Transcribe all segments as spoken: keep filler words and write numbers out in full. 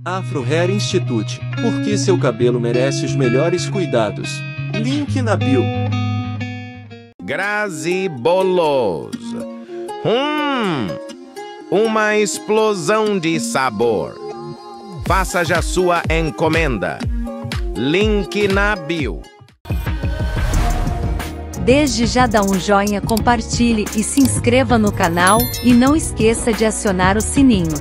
Afro Hair Institute, porque seu cabelo merece os melhores cuidados. Link na bio. Grazi Bolos. Hum, uma explosão de sabor. Faça já sua encomenda. Link na bio. Desde já dá um joinha, compartilhe e se inscreva no canal, e não esqueça de acionar o sininho.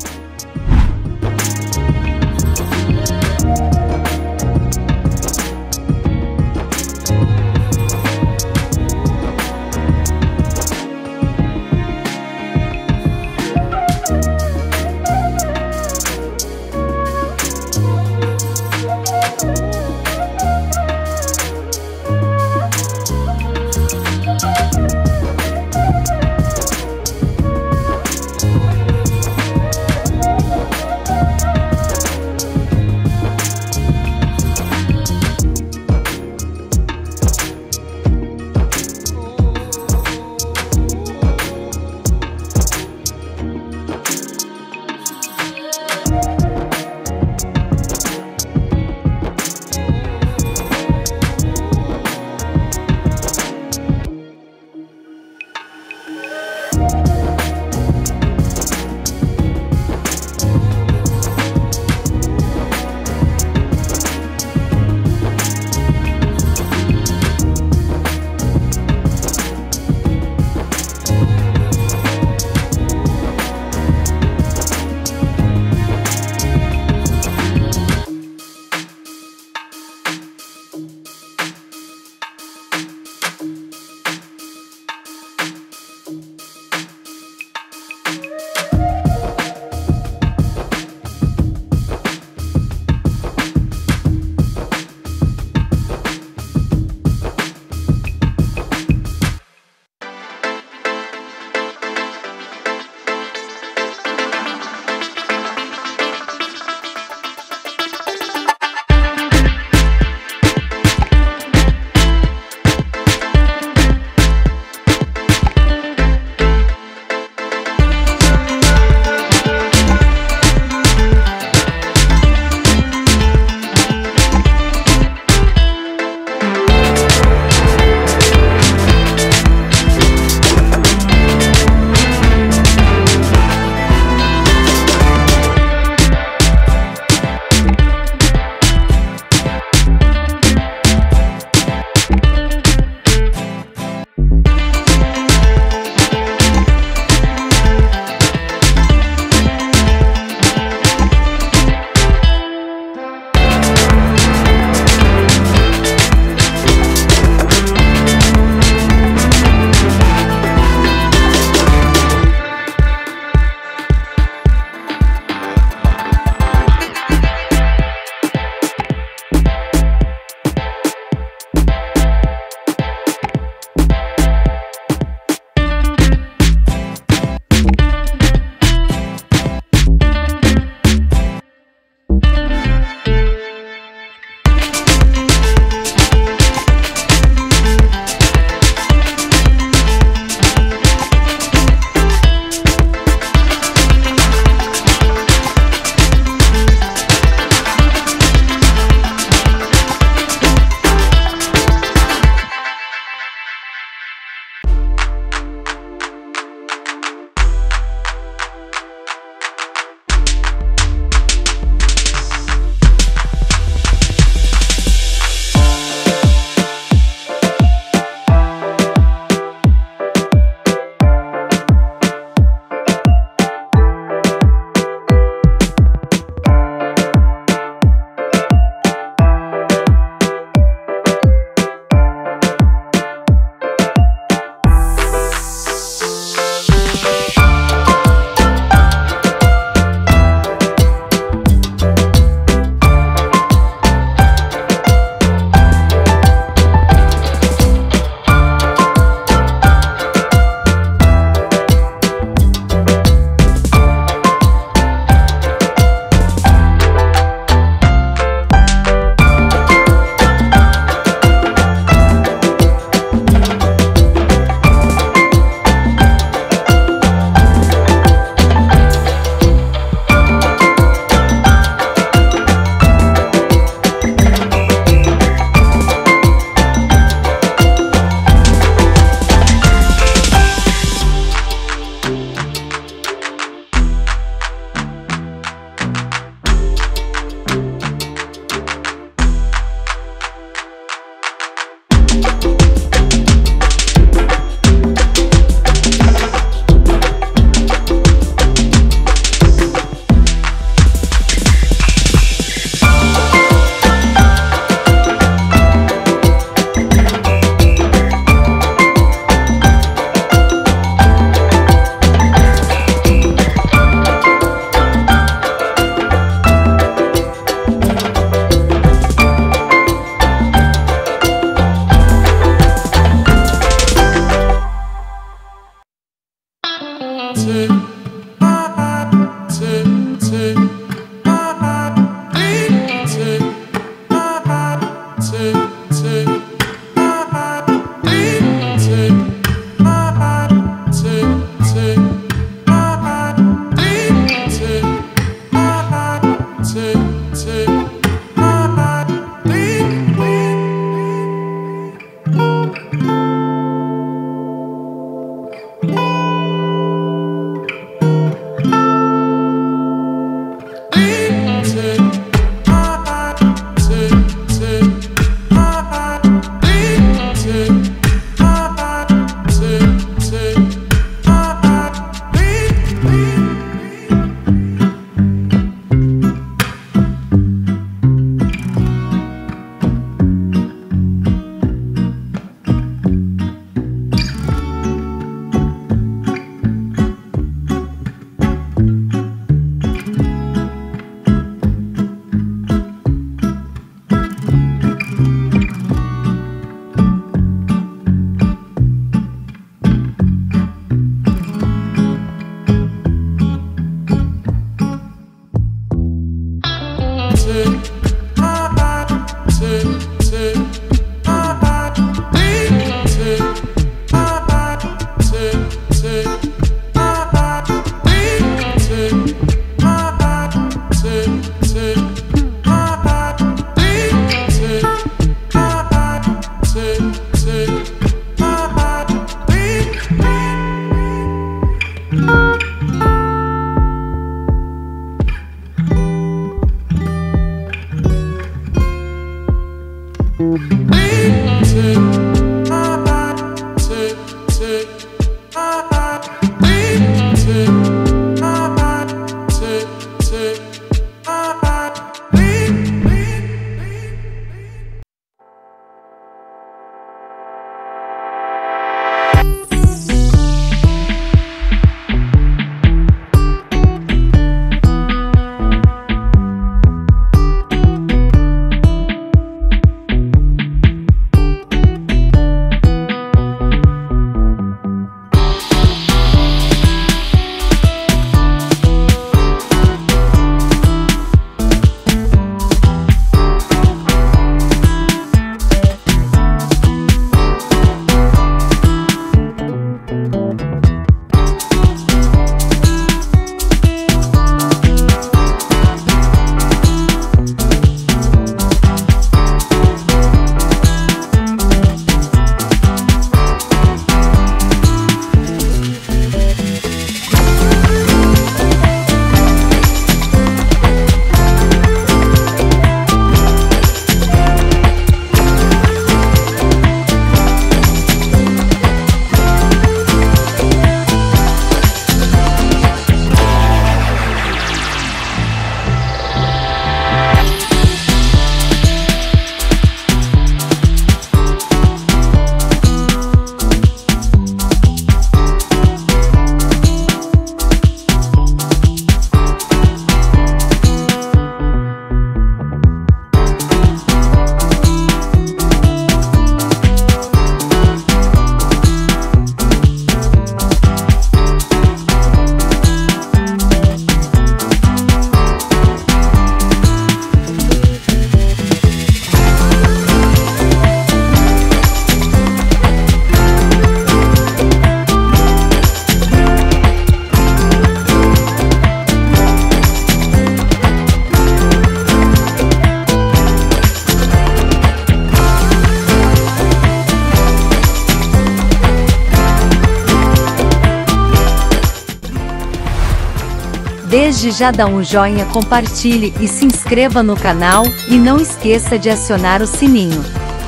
Desde já dá um joinha, compartilhe e se inscreva no canal, e não esqueça de acionar o sininho.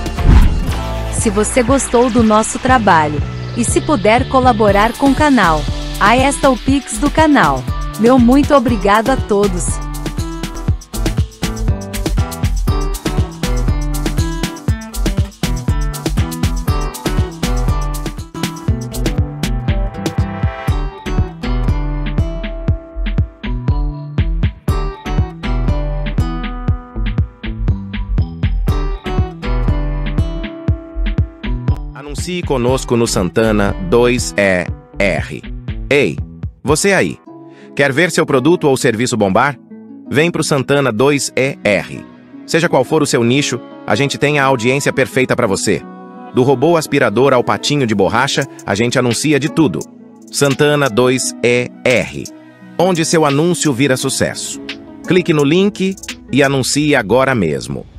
Se você gostou do nosso trabalho, e se puder colaborar com o canal, aí está o Pix do canal. Meu muito obrigado a todos. Anuncie conosco no Santana dois E R. Ei, Você aí, quer ver seu produto ou serviço bombar? Vem pro Santana dois E R. Seja qual for o seu nicho, a gente tem a audiência perfeita para você. Do robô aspirador ao patinho de borracha, a gente anuncia de tudo. Santana dois E R, onde seu anúncio vira sucesso. Clique no link e anuncie agora mesmo.